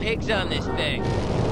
pigs on this thing.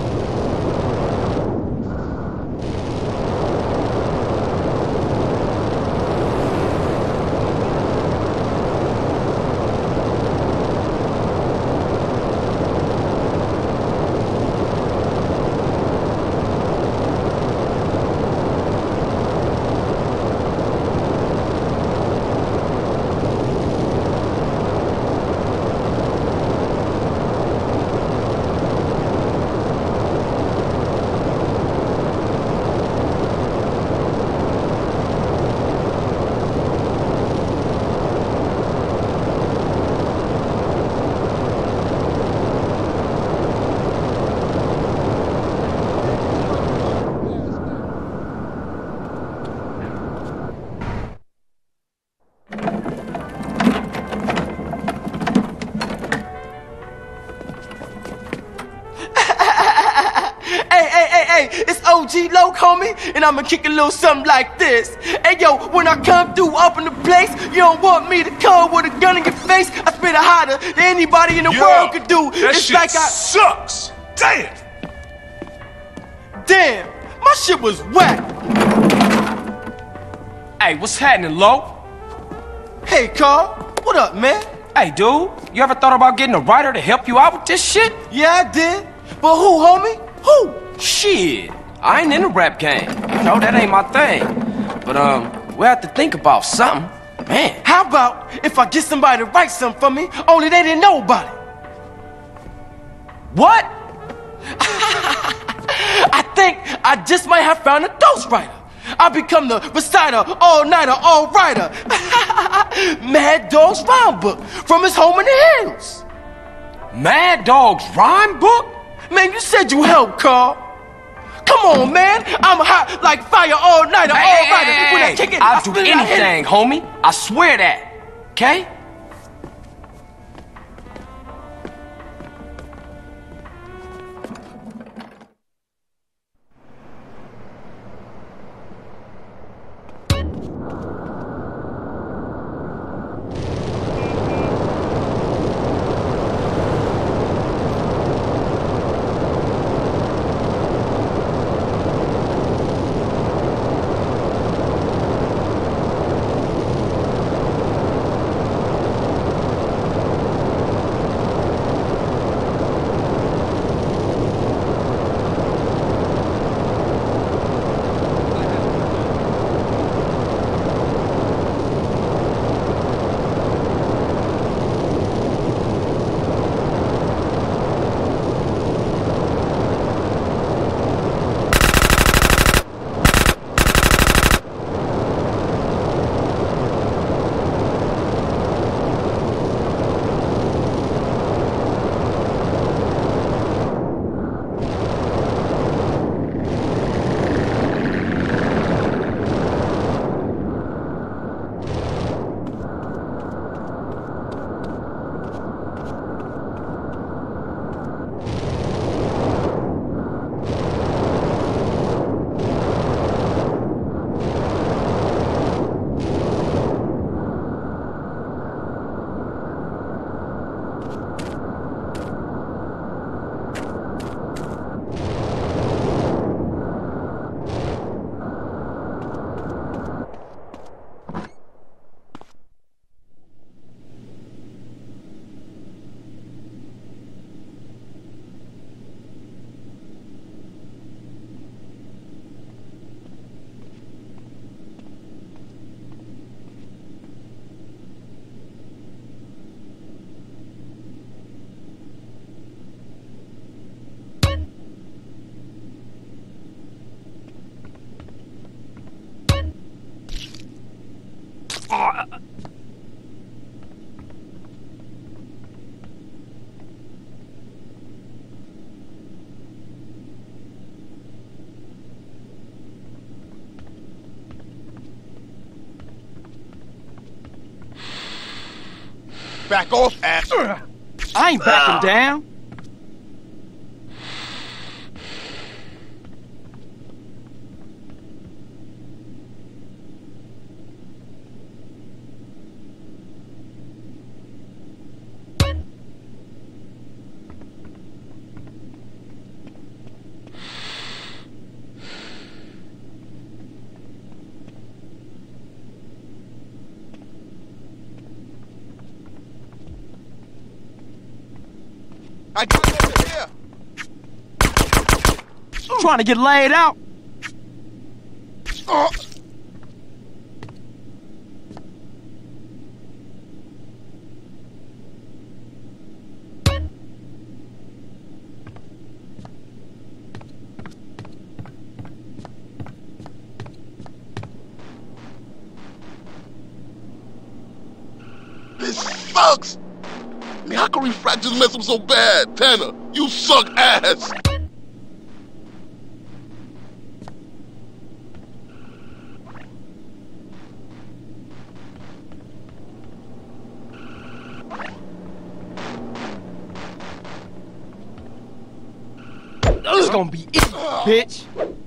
It's OG Loc, homie, and I'ma kick a little something like this. Hey, yo, when I come through up in the place, you don't want me to come with a gun in your face. I spit it hotter than anybody in the world could do. That it's shit like sucks. Damn. Damn, my shit was whack. Hey, what's happening, Lo? Hey, Carl, what up, man? Hey, dude, you ever thought about getting a writer to help you out with this shit? Yeah, I did. But who, homie? Who? Shit, I ain't in the rap game. You know, that ain't my thing. But, we have to think about something. Man. How about if I get somebody to write something for me, only they didn't know about it? What? I think I just might have found a ghostwriter. I become the reciter, all-nighter, all-writer. Mad Dog's rhyme book from his home in the hills. Mad Dog's rhyme book? Man, you said you helped, Carl. Come on, man. I'm hot like fire, all-nighter, all-writer. When I kick it, I'll do anything, homie. I swear that. Okay? Back off, ass. I ain't backing down. I got him over here. Trying to get laid out? This sucks! Man, how can refractors mess up so bad? Tanner, you suck ass! This is gonna be it, bitch.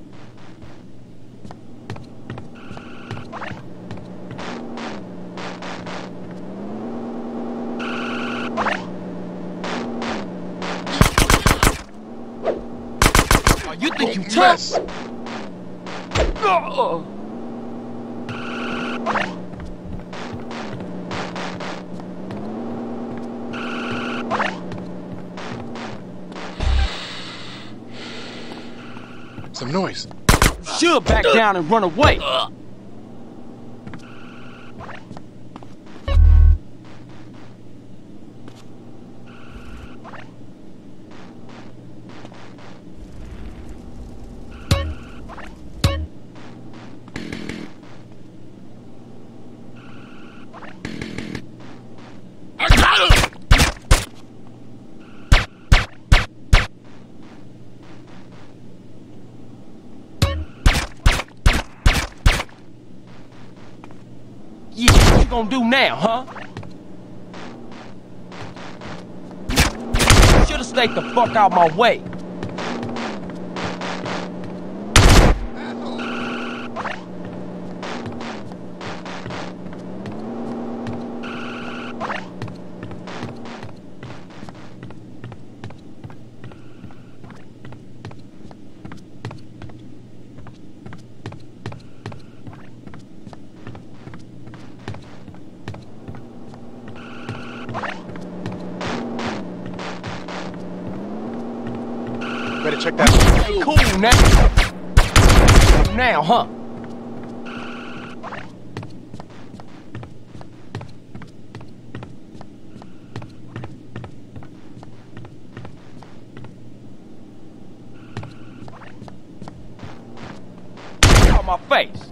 Oh, you think you tough? Some noise. You should back down and run away. I got him! Yeah, what you gonna do now, huh? Should've stayed the fuck out my way. Better check that. Hey, cool now. Now, huh? On my face.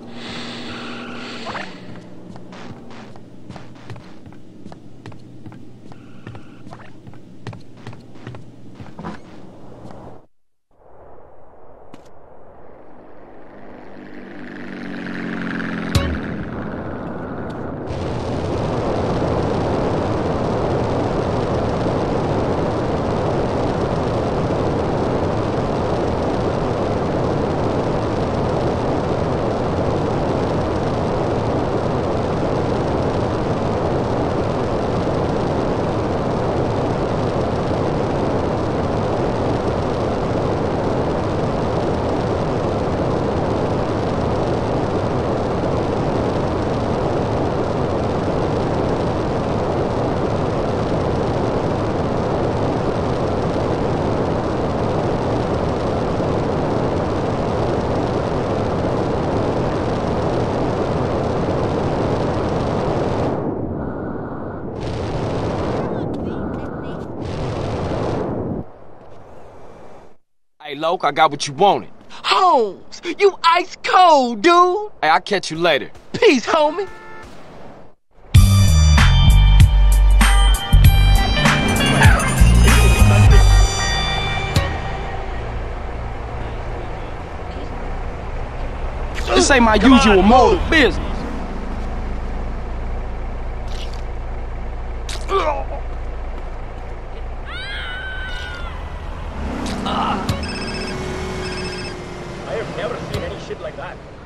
Hey, Loke, I got what you wanted. Holmes, you ice cold, dude. Hey, I'll catch you later. Peace, homie. This ain't my usual mode of business. I have never seen any shit like that.